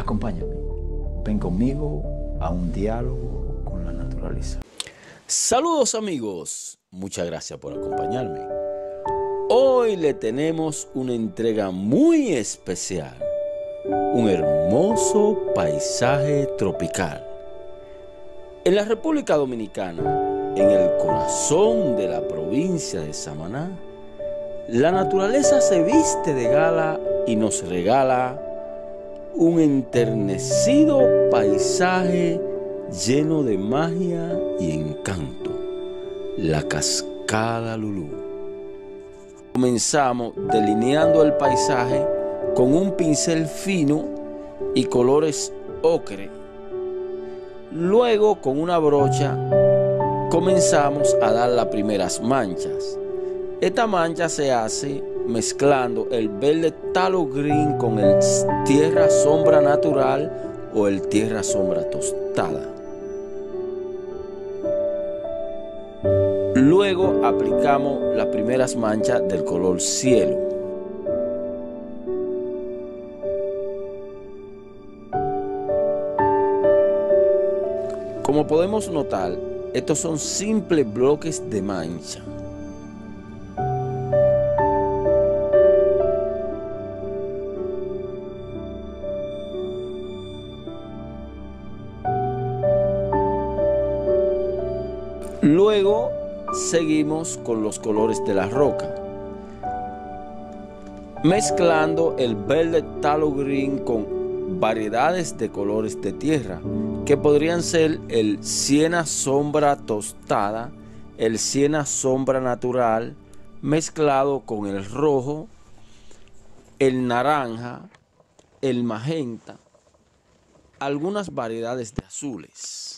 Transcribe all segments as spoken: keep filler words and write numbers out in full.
Acompáñame, ven conmigo a un diálogo con la naturaleza. Saludos amigos, muchas gracias por acompañarme. Hoy le tenemos una entrega muy especial, un hermoso paisaje tropical. En la República Dominicana, en el corazón de la provincia de Samaná, la naturaleza se viste de gala y nos regala un enternecido paisaje lleno de magia y encanto, la Cascada Lulú. Comenzamos delineando el paisaje con un pincel fino y colores ocre. Luego, con una brocha, comenzamos a dar las primeras manchas. Esta mancha se hace mezclando el verde talo green con el tierra sombra natural o el tierra sombra tostada. Luego aplicamos las primeras manchas del color cielo. Como podemos notar, estos son simples bloques de mancha. Luego seguimos con los colores de la roca, mezclando el verde talo green con variedades de colores de tierra, que podrían ser el siena sombra tostada, el siena sombra natural, mezclado con el rojo, el naranja, el magenta, algunas variedades de azules.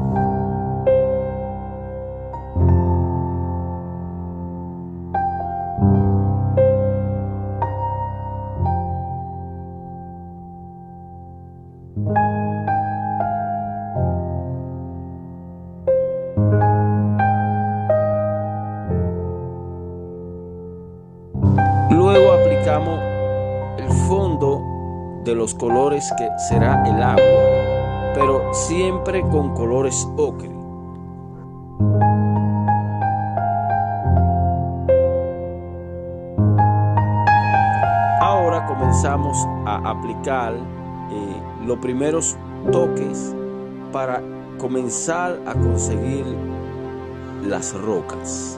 Luego aplicamos el fondo de los colores que será el agua, pero siempre con colores ocre. Ahora comenzamos a aplicar eh, los primeros toques para comenzar a conseguir las rocas.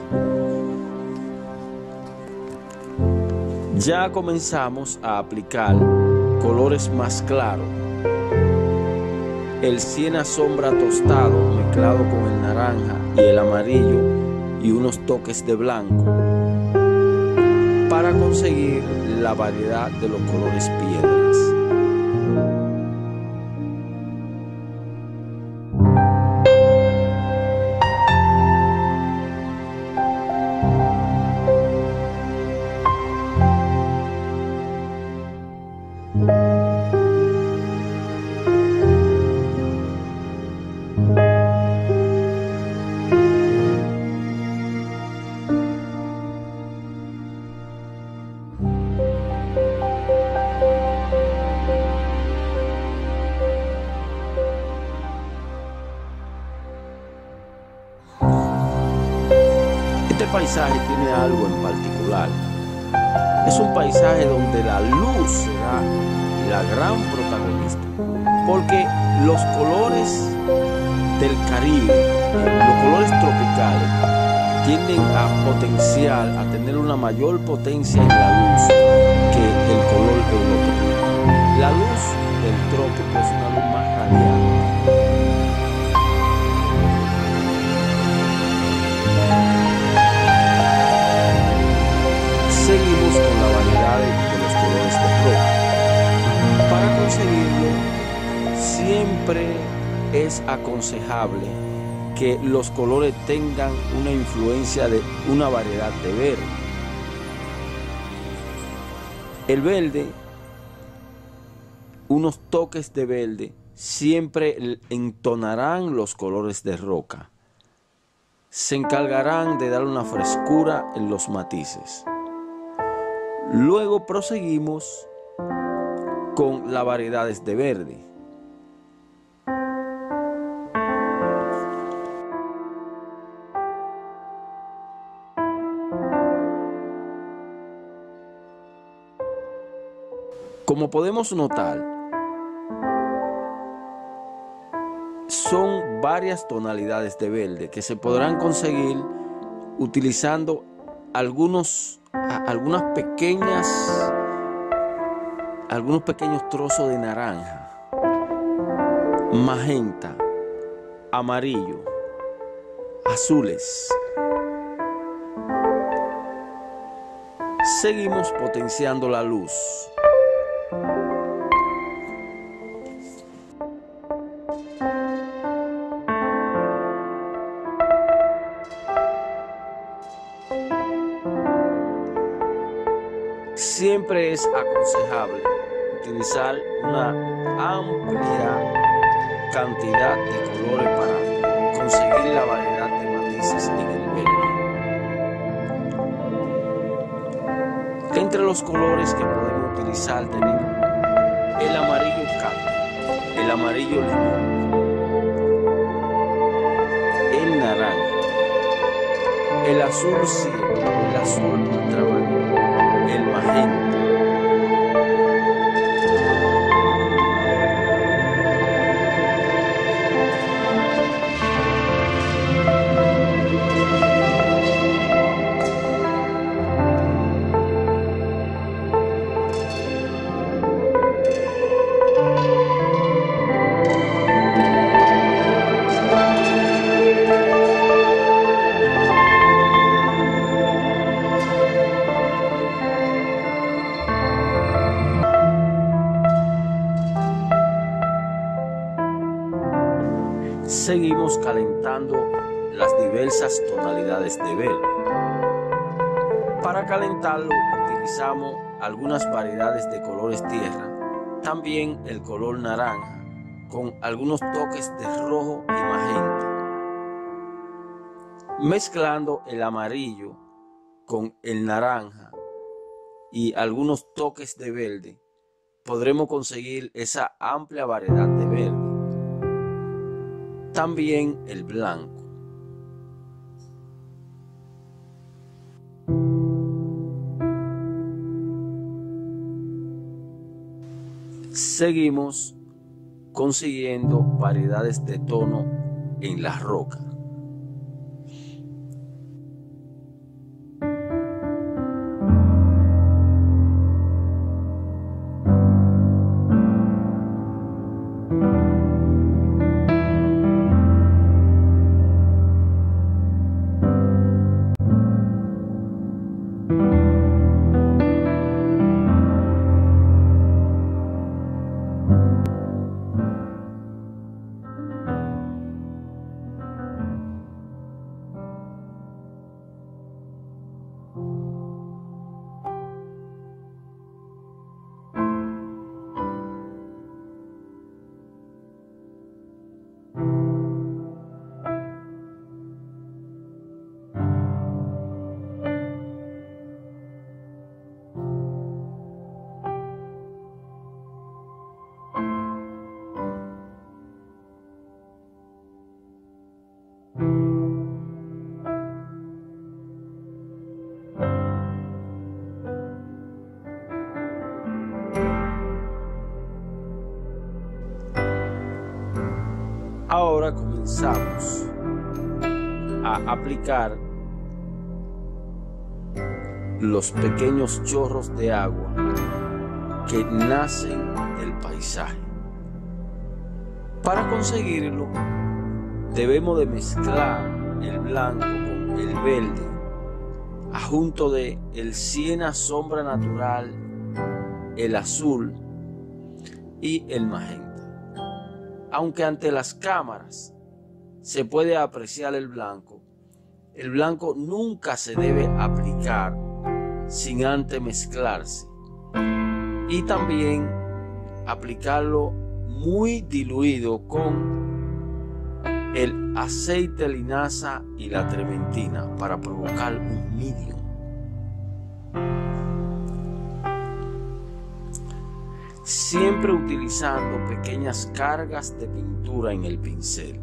Ya comenzamos a aplicar colores más claros. El siena sombra tostado mezclado con el naranja y el amarillo y unos toques de blanco para conseguir la variedad de los colores piedras. Este paisaje tiene algo en particular. Es un paisaje donde la luz será la gran protagonista, porque los colores del Caribe, los colores tropicales, tienden a potenciar, a tener una mayor potencia en la luz que el color europeo. La luz del trópico es una luz más radiante. Seguimos con la variedad de los colores de roca. Para conseguirlo, siempre es aconsejable que los colores tengan una influencia de una variedad de verde. El verde, unos toques de verde, siempre entonarán los colores de roca. Se encargarán de dar una frescura en los matices. Luego proseguimos con las variedades de verde. Como podemos notar, son varias tonalidades de verde que se podrán conseguir utilizando algunos, algunas pequeñas, algunos pequeños trozos de naranja, magenta, amarillo, azules. Seguimos potenciando la luz. Siempre es aconsejable utilizar una amplia cantidad de colores para conseguir la variedad de matices en el verde. Entre los colores que podemos utilizar tenemos el amarillo caqui, el amarillo limón, el naranja, el azul cielo, el azul ultramarino, el magenta. Seguimos calentando las diversas tonalidades de verde. Para calentarlo utilizamos algunas variedades de colores tierra, también el color naranja, con algunos toques de rojo y magenta. Mezclando el amarillo con el naranja y algunos toques de verde, podremos conseguir esa amplia variedad de verde. También el blanco. Seguimos consiguiendo variedades de tono en la roca. Ahora comenzamos a aplicar los pequeños chorros de agua que nacen del paisaje. Para conseguirlo, debemos de mezclar el blanco con el verde, junto de el siena sombra natural, el azul y el magenta. Aunque ante las cámaras se puede apreciar el blanco, el blanco nunca se debe aplicar sin antes mezclarse, y también aplicarlo muy diluido con el aceite linaza y la trementina para provocar un medium. siempre utilizando pequeñas cargas de pintura en el pincel.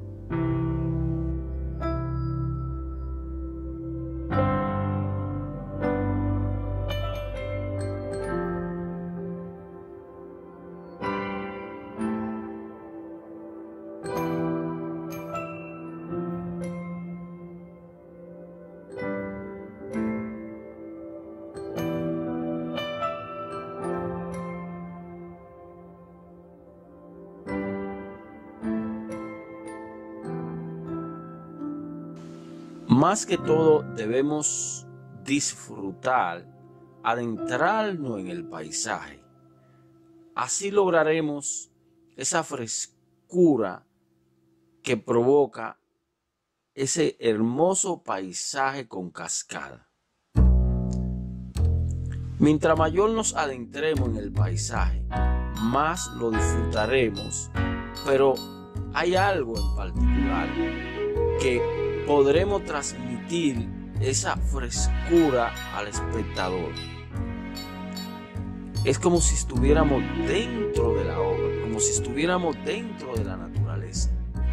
Más que todo debemos disfrutar, adentrarnos en el paisaje. Así lograremos esa frescura que provoca ese hermoso paisaje con cascada. Mientras mayor nos adentremos en el paisaje, más lo disfrutaremos, pero hay algo en particular que podremos transmitir esa frescura al espectador. Es como si estuviéramos dentro de la obra, como si estuviéramos dentro de la naturaleza.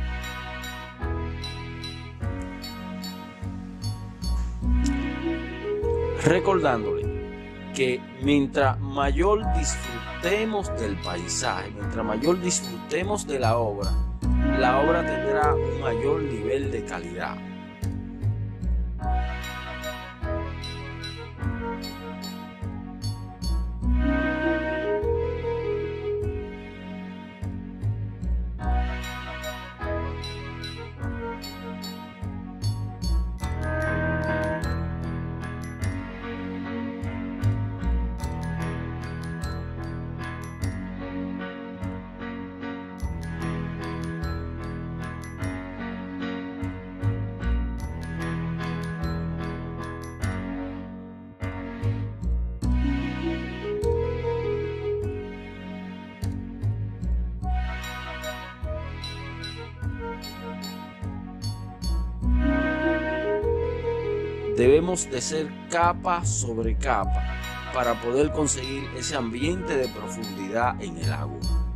Recordándole que mientras mayor disfrutemos del paisaje, mientras mayor disfrutemos de la obra, la obra tendrá un mayor nivel de calidad. Debemos de ser capa sobre capa para poder conseguir ese ambiente de profundidad en el agua.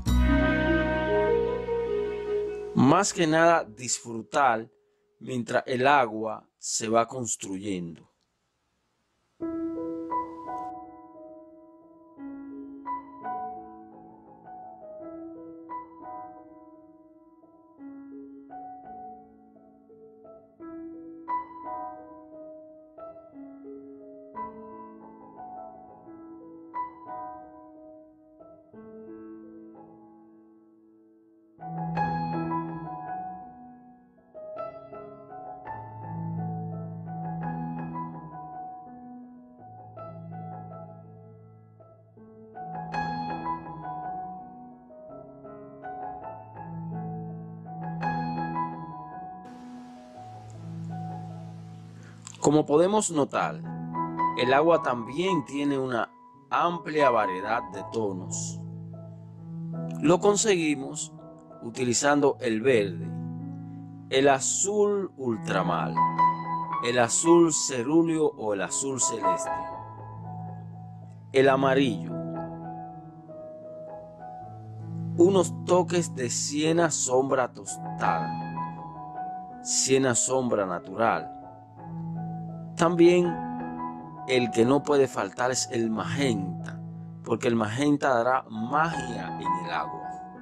Más que nada disfrutar mientras el agua se va construyendo. Como podemos notar, el agua también tiene una amplia variedad de tonos. Lo conseguimos utilizando el verde, el azul ultramar, el azul cerúleo o el azul celeste, el amarillo, unos toques de siena sombra tostada, siena sombra natural. También el que no puede faltar es el magenta, porque el magenta dará magia en el agua.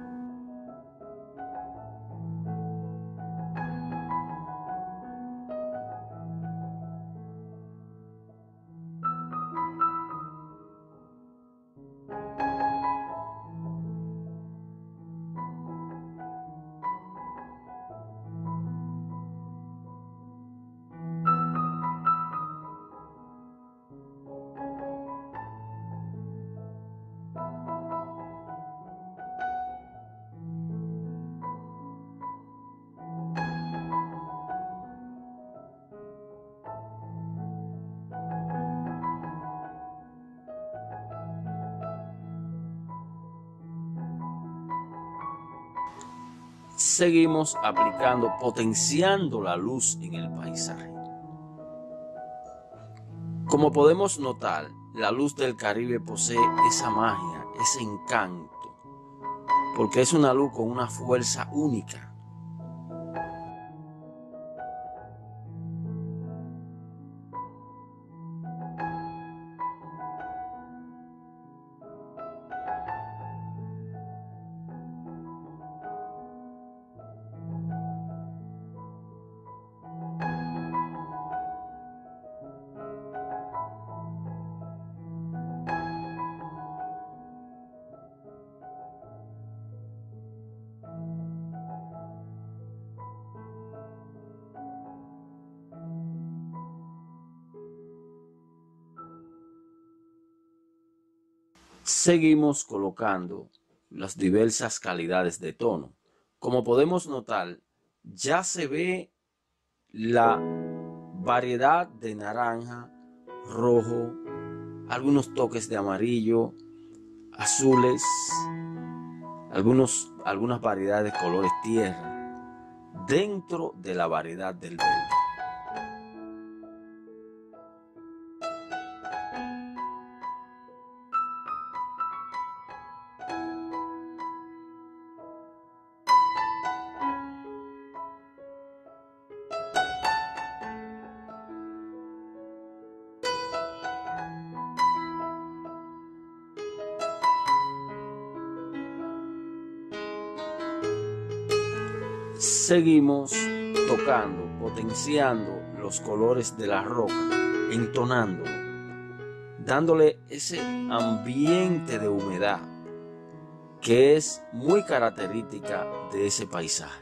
Seguimos aplicando, potenciando la luz en el paisaje. Como podemos notar, la luz del Caribe posee esa magia ese encanto, porque es una luz con una fuerza única. Seguimos colocando las diversas calidades de tono. Como podemos notar, ya se ve la variedad de naranja, rojo, algunos toques de amarillo, azules, algunos, algunas variedades de colores tierra, dentro de la variedad del verde. Seguimos tocando, potenciando los colores de la roca, entonándolo, dándole ese ambiente de humedad que es muy característica de ese paisaje.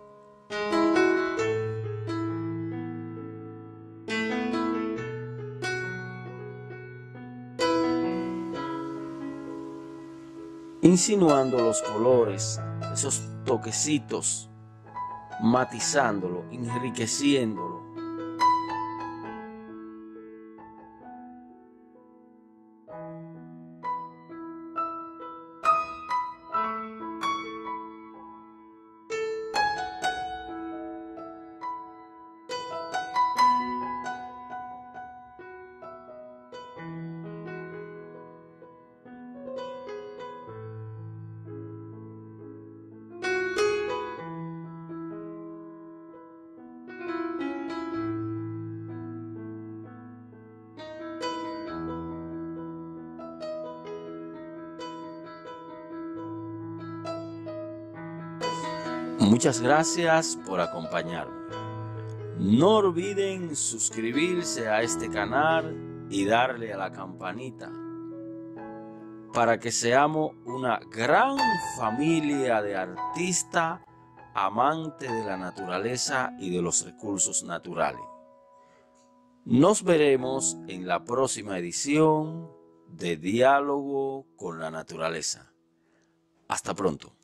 Insinuando los colores, esos toquecitos, matizándolo, enriqueciéndolo. Muchas gracias por acompañarme. No olviden suscribirse a este canal y darle a la campanita para que seamos una gran familia de artistas amantes de la naturaleza y de los recursos naturales. Nos veremos en la próxima edición de Diálogo con la Naturaleza. Hasta pronto.